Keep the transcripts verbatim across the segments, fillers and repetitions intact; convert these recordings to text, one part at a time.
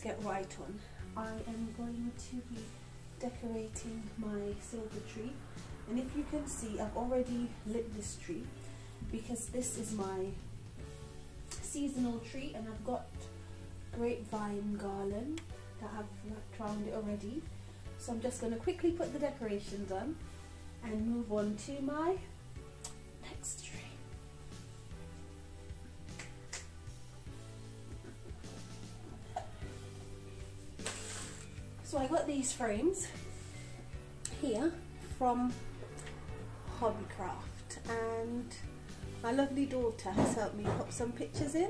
get right on. I am going to be decorating my silver tree, and if you can see, I've already lit this tree because this is my seasonal tree, and I've got grapevine garland that I've wrapped around it already. So I'm just going to quickly put the decorations on and move on to my next tree. So I got these frames here from Hobbycraft, and my lovely daughter has helped me put some pictures in.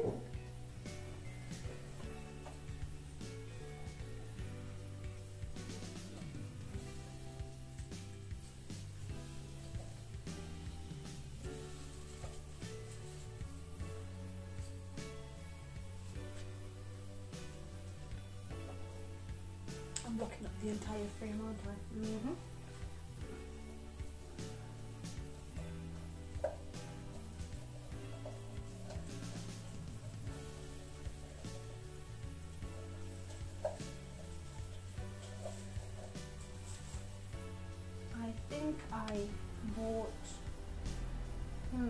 I'm locking up the entire frame, aren't I? Mm-hmm. I think I bought, hmm,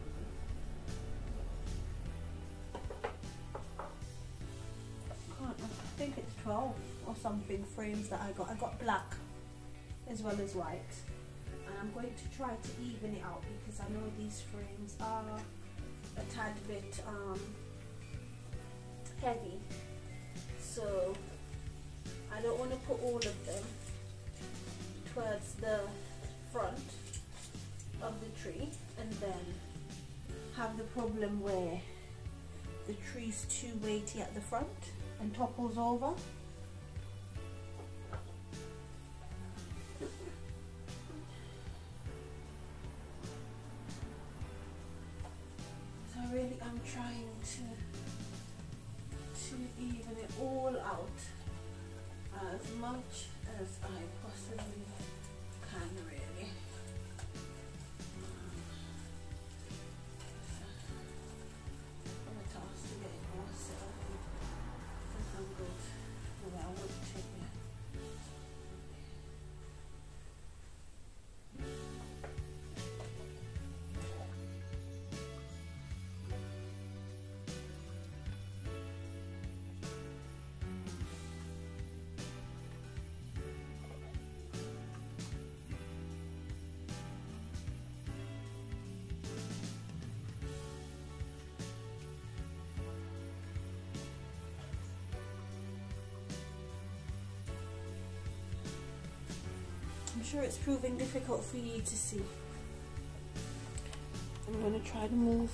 can't, I think it's twelve or something frames that I got. I got black as well as white, and I'm going to try to even it out because I know these frames are a tad bit um, heavy, so I don't want to put all of them towards the front of the tree and then have the problem where the tree's too weighty at the front and topples over. So really I'm trying to to even it all out as much as I possibly can, really. I'm a task to get it all set up. I think I'm good the way I want it, yeah. I'm sure it's proving difficult for you to see. I'm going to try to move.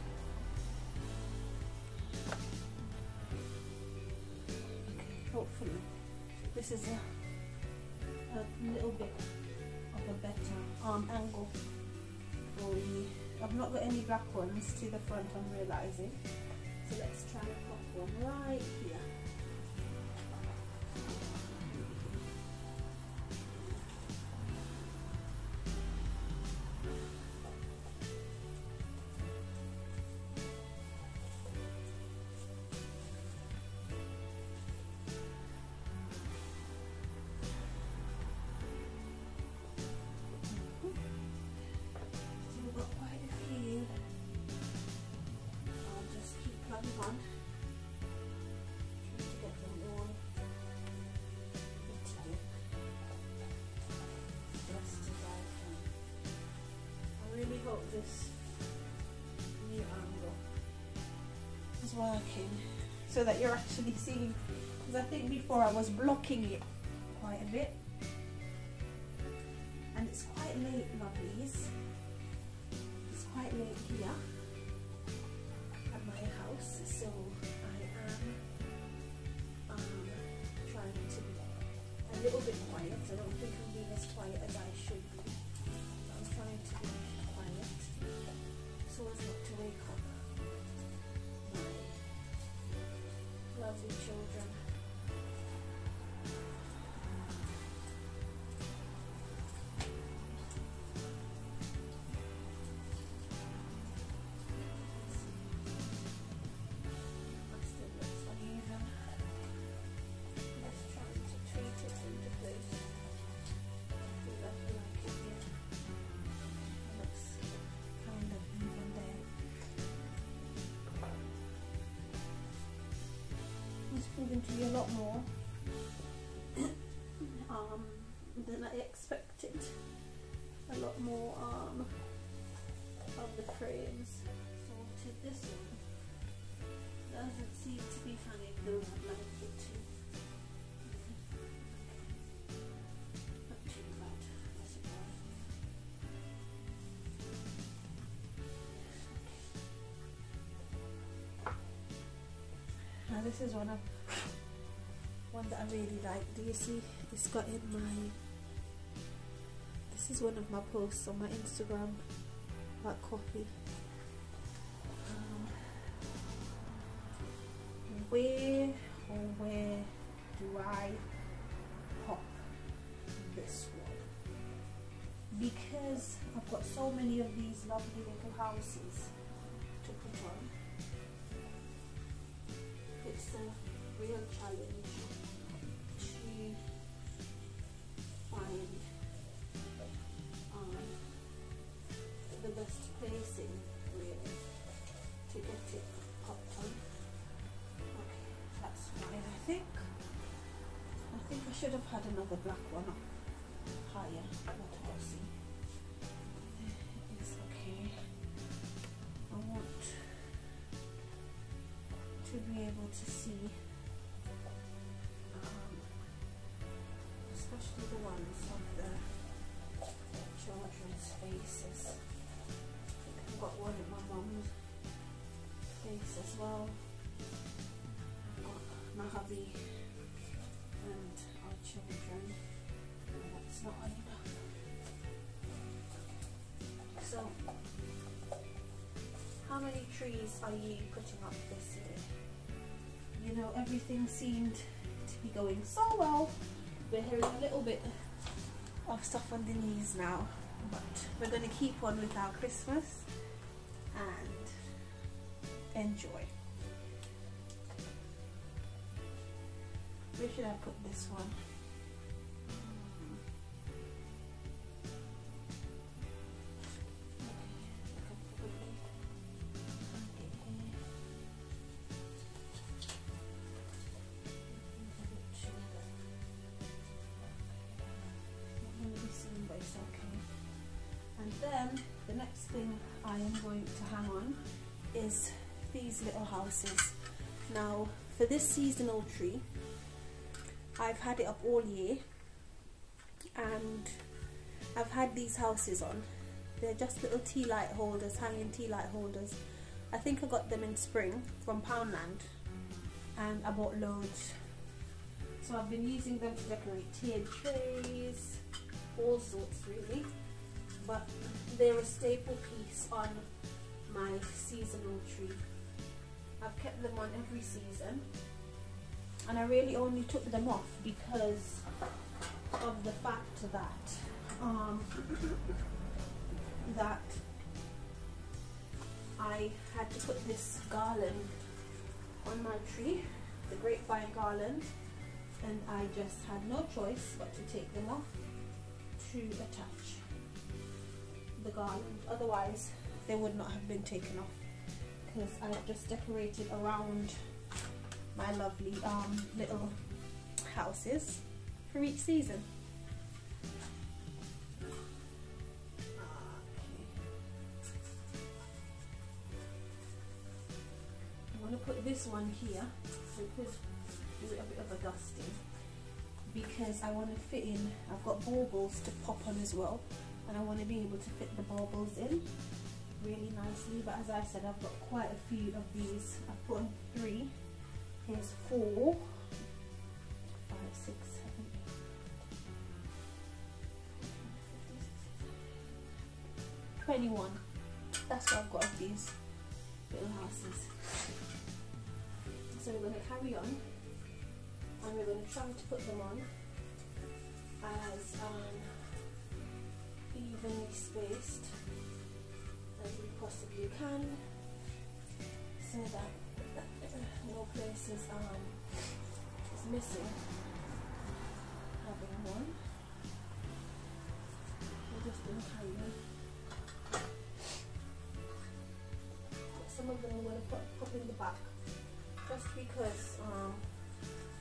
Okay, hopefully this is a, a little bit of a better arm angle for you. I've not got any black ones to the front, I'm realizing. So let's try and pop one right here. On. Trying to get them all together. Just as I can. I really hope this new angle is working so that you're actually seeing, because I think before I was blocking it quite a bit, and it's quite late, lovelies. It's quite late here. So I am um, trying to be a little bit quiet. I don't think I'm being as quiet as I should be. But I'm trying to be quiet so as not to wake up my lovely children. going to be a lot more um, than I expected. A lot more um, of the frames. So to this one doesn't seem to be funny though I'd like it to. Not too bad, I suppose. Now this is one of one that I really like. Do you see? It's got in my. This is one of my posts on my Instagram about coffee. Um, where or where do I pop this one? Because I've got so many of these lovely little houses to put on. It's a real challenge to find um, the best placing, really, to get it popped on. Okay, that's fine. I think I think I should have had another black one up higher, but I'll see. It is okay. I want to be able to see, um, especially the ones on the children's faces. I think I've got one in my mum's face as well. I've got my hubby and our children, and that's not enough. So, how many trees are you putting up this year? You know, everything seemed to be going so well. We're hearing a little bit of stuff on the knees now, but we're going to keep on with our Christmas and enjoy. Where should I put this one? And then the next thing I am going to hang on is these little houses. Now for this seasonal tree, I've had it up all year and I've had these houses on. They're just little tea light holders, hanging tea light holders. I think I got them in spring from Poundland and I bought loads. So I've been using them to decorate tiered trays, all sorts really. But they're a staple piece on my seasonal tree. I've kept them on every season and I really only took them off because of the fact that um, that I had to put this garland on my tree, the grapevine garland, and I just had no choice but to take them off to attach the garland, otherwise they would not have been taken off, because I've just decorated around my lovely um, little houses for each season. I'm going to put this one here, so we could do a bit of a dusting, because I want to fit in, I've got baubles to pop on as well, and I want to be able to fit the baubles in really nicely. But as I said, I've got quite a few of these. I've put on three. Here's four, five, six, seven, eight, twenty-one. That's what I've got of these little houses. So we're going to carry on and we're going to try to put them on as um, evenly spaced as we possibly can, so that no places um, is missing having one. We're just going to carry on. Some of them I'm going to put, put in the back, just because um,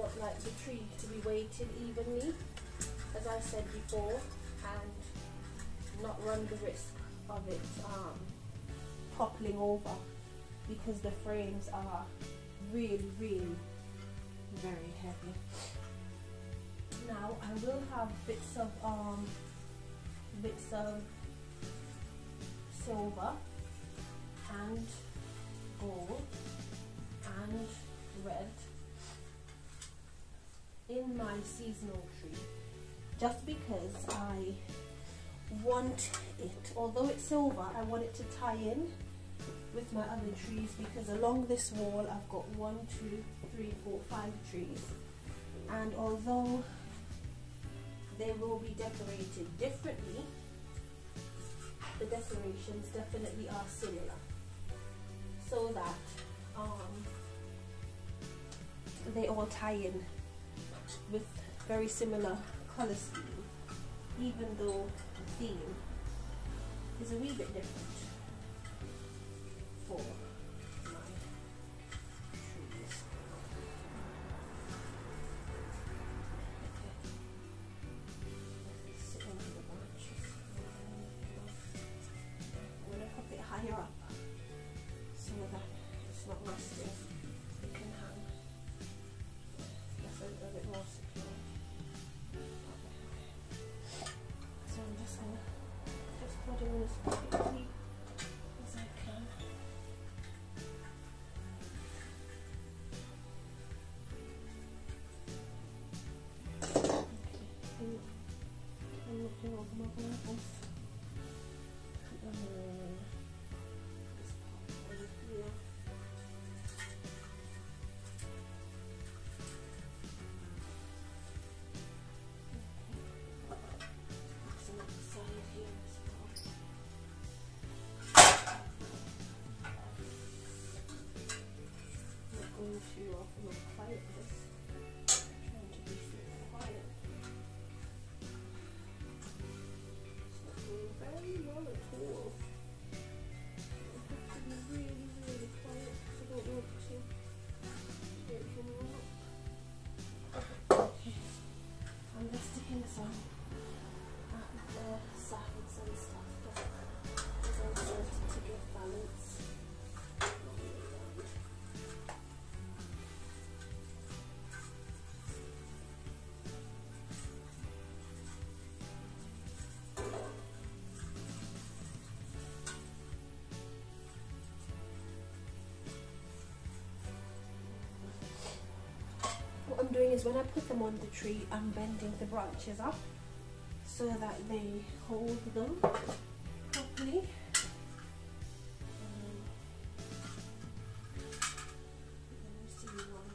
would like the tree to be weighted evenly, as I said before, and not run the risk of it um, toppling over, because the frames are really, really very heavy. Now I will have bits of um, bits of silver and gold and red in my seasonal tree, just because I want it, although it's silver, I want it to tie in with my other trees, because along this wall I've got one, two, three, four, five trees, and although they will be decorated differently, the decorations definitely are similar, so that um, they all tie in with very similar colour scheme, even though the theme is a wee bit different for my trees. Okay. Sit under the branches. I'm going to put it higher up so that it's not rusting. It can hang. That's a little bit more secure. Okay. So I'm just going to just put it in as quickly as I can. Okay. I'm looking over my Bibles. And then this part over here. Some on the side here as well. I'm not going too often or quiet this. I'm trying to be super quiet. It's not doing very well at all. I have to be really, really quiet because I don't want to wake anyone up. Okay. I'm just sticking some at the sides and stuff, because I wanted to give balance all the way around. What I'm doing is, when I put them on the tree, I'm bending the branches up so that they hold them properly. Um, let me see one.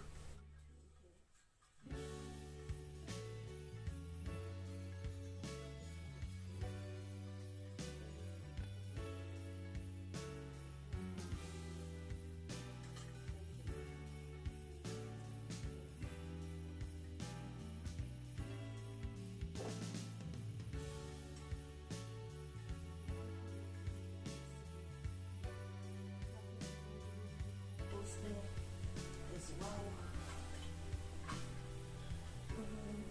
There as well. Um,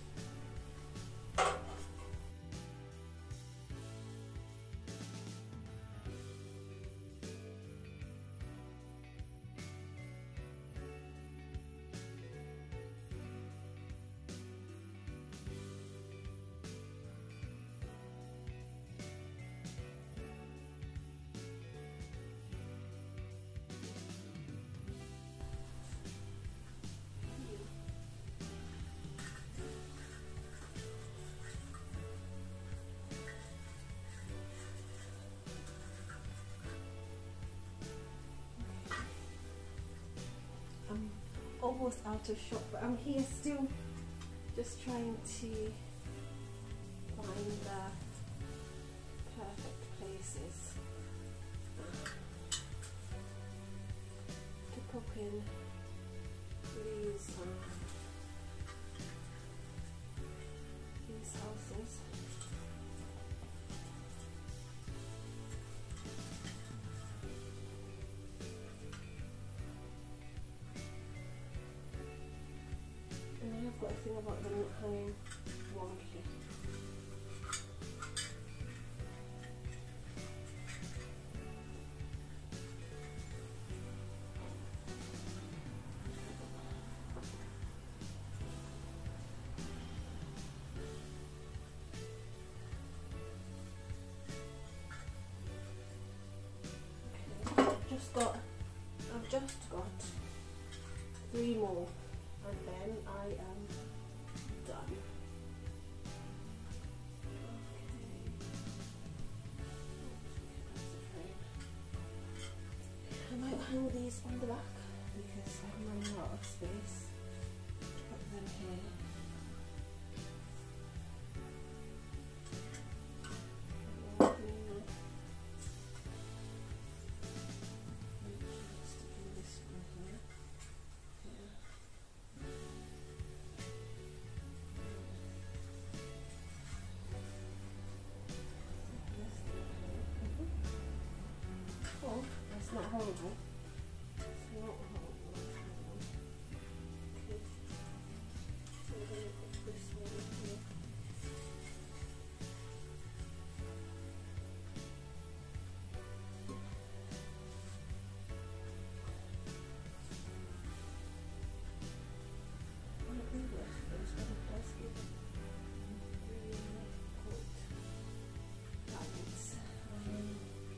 I'm almost out of shot, but I'm here still, just trying to find the perfect places to pop in these um, these houses. got a thing about them not hanging wonky. Just got, I've just got three more, and then I am done. Okay. I might hang these on the back because I'm running out of space. Put them here. It's not horrible. It's not horrible. Okay. So we're going to put this one here. I think that's first, but it does give it really good balance. Um,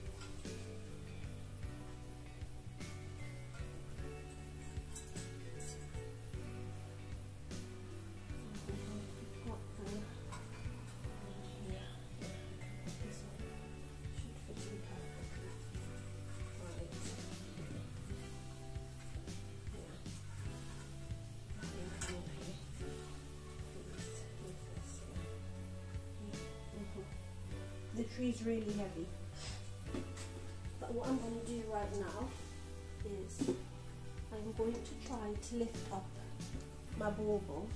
the tree is really heavy, but what I'm going to do right now is I'm going to try to lift up my baubles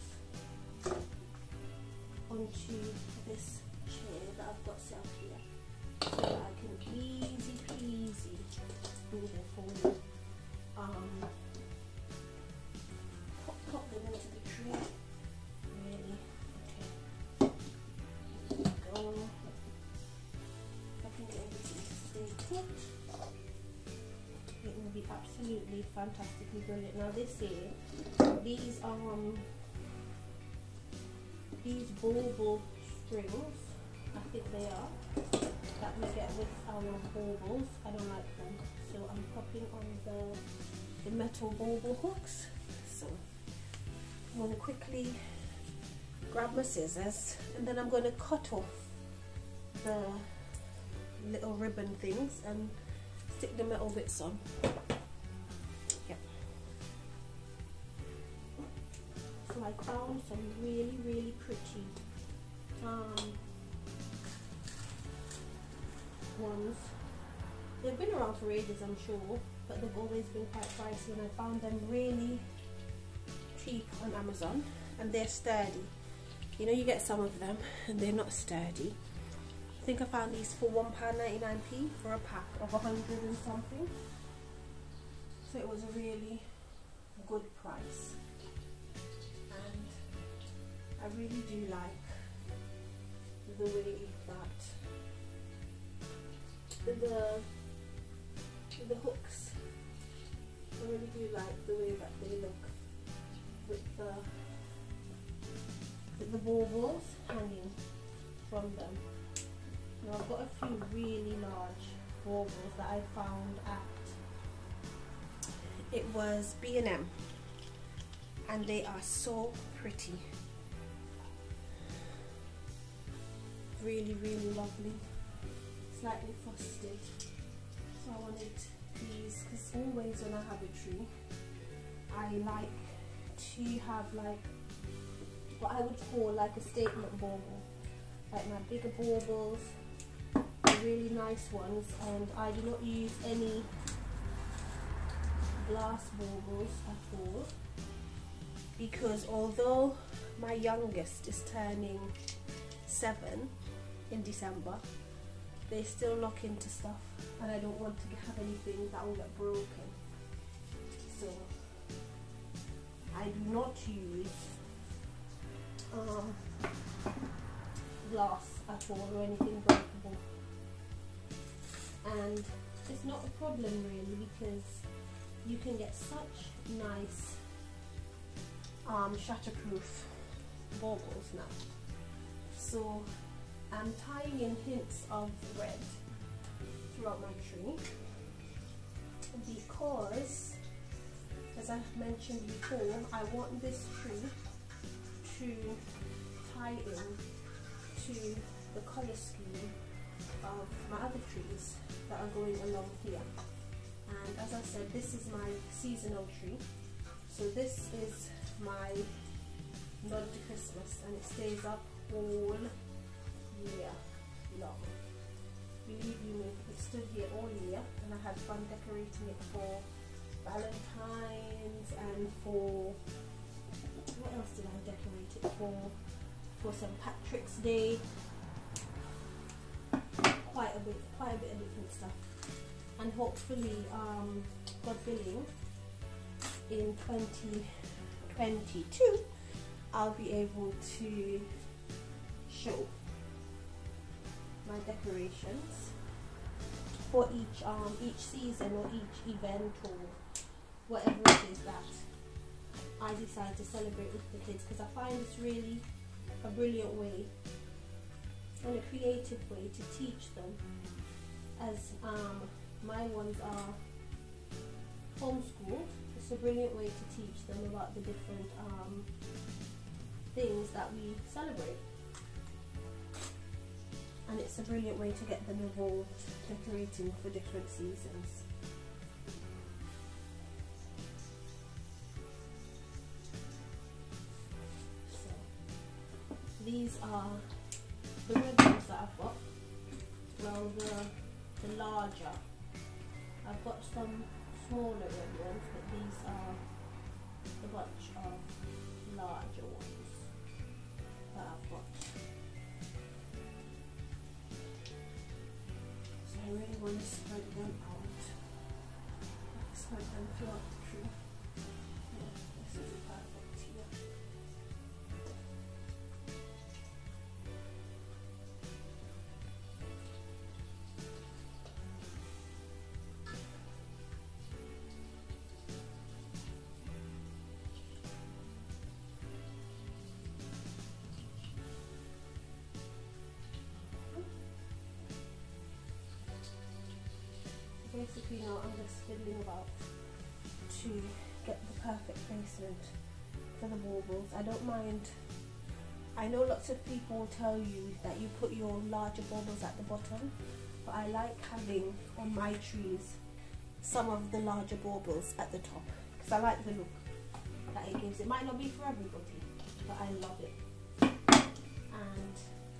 onto this chair that I've got set up here, so that I can easy peasy move it forward. Um, pop, pop them into the tree. Really, okay. Here we go. It will be absolutely fantastically brilliant. Now this here, these are um, these bauble strings, I think they are, that we get with our baubles. I don't like them, so I'm popping on the, the metal bauble hooks. So I'm going to quickly grab my scissors, and then I'm going to cut off the little ribbon things and stick the metal bits on. Yep. So I found some really really pretty um, ones. They've been around for ages, I'm sure, but they've always been quite pricey, and I found them really cheap on Amazon, and they're sturdy. You know, you get some of them and they're not sturdy. I think I found these for one pound ninety-nine p for a pack of a hundred and something. So it was a really good price. And I really do like the way that the, the hooks, I really do like the way that they look with the, with the baubles hanging from them. Now I've got a few really large baubles that I found at, it was B and M, and they are so pretty. Really, really lovely. Slightly frosted. So I wanted these, because always when I have a tree, I like to have like what I would call like a statement bauble. Like my bigger baubles, really nice ones, and I do not use any glass baubles at all, because although my youngest is turning seven in December, they still knock into stuff, and I don't want to have anything that will get broken. So I do not use um, glass at all or anything breakable, and it's not a problem really because you can get such nice um, shatterproof baubles now. So I'm tying in hints of red throughout my tree because, as I've mentioned before, I want this tree to tie in to the colour scheme of my other trees that are going along here. And as I said, this is my seasonal tree, so this is my nod to Christmas, and it stays up all year long. Believe you me, it stood here all year, and I had fun decorating it for Valentine's and for, what else did I decorate it for? For Saint Patrick's Day. Quite a bit, quite a bit of different stuff. And hopefully, um, God willing, in twenty twenty-two, I'll be able to show my decorations for each um each season or each event or whatever it is that I decide to celebrate with the kids, because I find it's really a brilliant way and a creative way to teach them, as um, my ones are homeschooled. It's a brilliant way to teach them about the different um, things that we celebrate, and it's a brilliant way to get them involved decorating for different seasons. So these are the red ones that I've got. Well, the, the larger. I've got some smaller red ones, but these are a bunch of larger ones that I've got. So I really want to spread them out. Spread them throughout the tree. Yeah, this is perfect here. Basically now I'm just fiddling about to get the perfect placement for the baubles. I don't mind. I know lots of people tell you that you put your larger baubles at the bottom, but I like having on my trees some of the larger baubles at the top because I like the look that it gives. It might not be for everybody, but I love it. And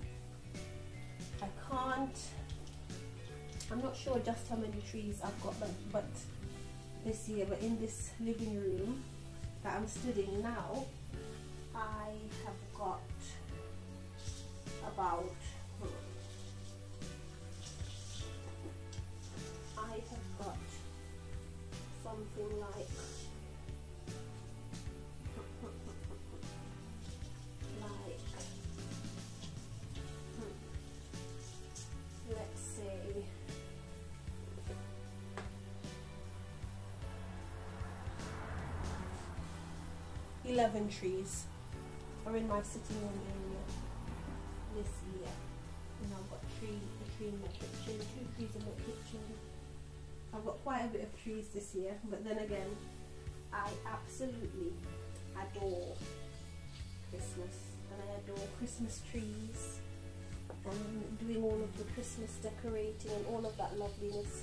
I can't I'm not sure just how many trees I've got them, but this year, but in this living room that I'm stood in now, I have got about, I have got something like, like, let's say, eleven trees are in my sitting room area this year. And I've got tree, a tree in my kitchen, two trees in my kitchen. I've got quite a bit of trees this year, but then again, I absolutely adore Christmas, and I adore Christmas trees and doing all of the Christmas decorating and all of that loveliness.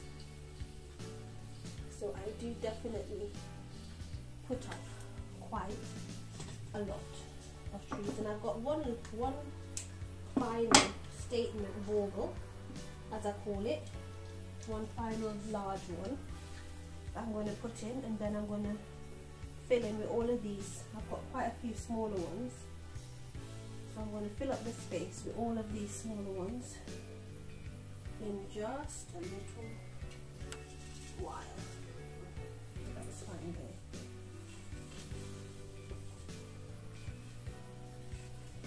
So I do definitely put up quite a lot of trees, and I've got one one final statement bauble, as I call it, one final large one that I'm going to put in, and then I'm going to fill in with all of these. I've got quite a few smaller ones, so I'm going to fill up the space with all of these smaller ones in just a little while. That's fine there.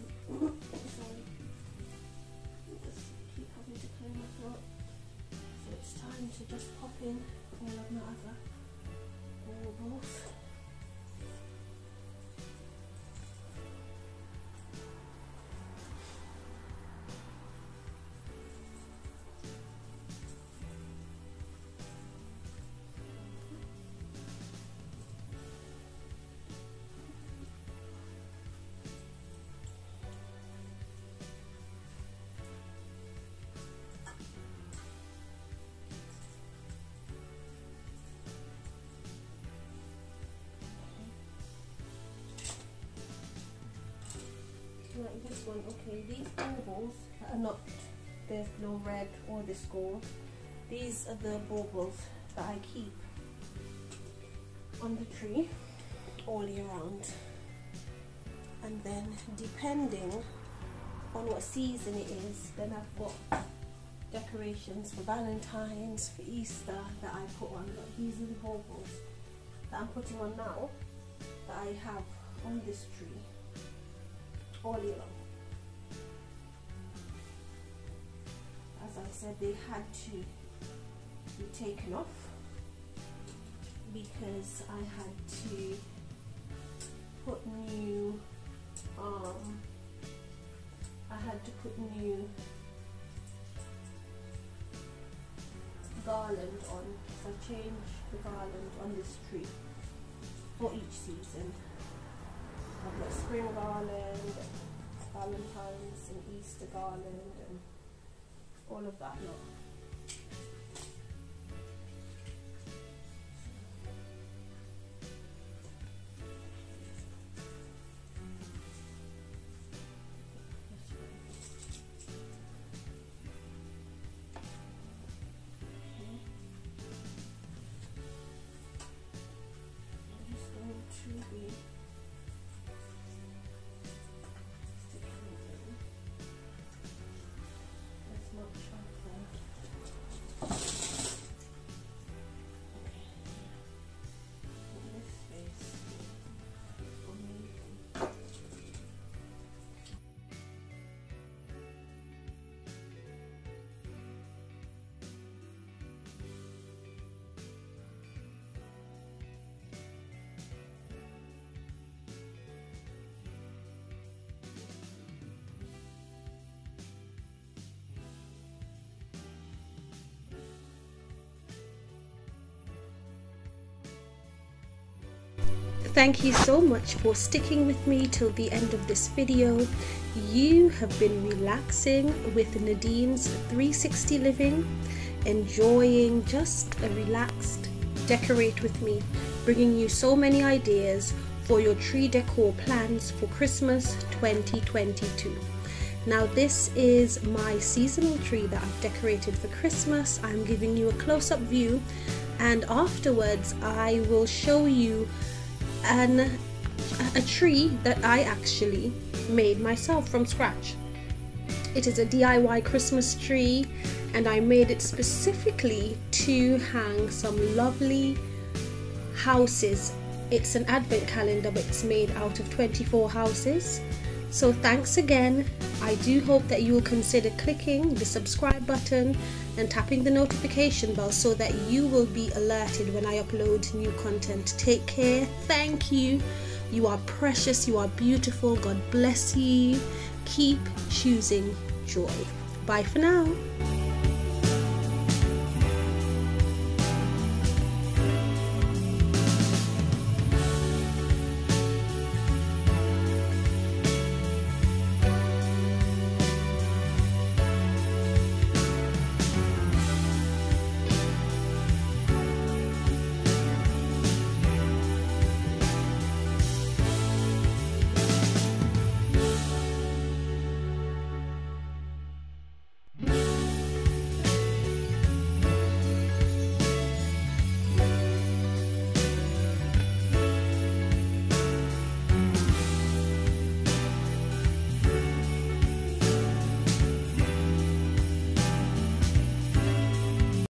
Sorry. Just keep having to clear my throat. So it's time to just pop in all of my other baubles. Like this one, okay, these baubles are not, there's no red or this gold. These are the baubles that I keep on the tree all year round. And then depending on what season it is, then I've got decorations for Valentine's, for Easter that I put on. But these are the baubles that I'm putting on now that I have on this tree all year long. As I said, they had to be taken off because I had to put new um I had to put new garland on. So I changed the garland on this tree for each season. I've got spring garland, Valentine's and Easter garland and all of that lot. I'm just going to be Thank you so much for sticking with me till the end of this video. You have been relaxing with Nadine's three sixty living, enjoying just a relaxed decorate with me, bringing you so many ideas for your tree decor plans for Christmas twenty twenty-two. Now this is my seasonal tree that I've decorated for Christmas. I'm giving you a close-up view, and afterwards I will show you an a tree that I actually made myself from scratch. It is a D I Y Christmas tree, and I made it specifically to hang some lovely houses. It's an advent calendar, but it's made out of twenty-four houses. So thanks again. I do hope that you will consider clicking the subscribe button and tapping the notification bell so that you will be alerted when I upload new content. Take care. Thank you. You are precious. You are beautiful. God bless you. Keep choosing joy. Bye for now.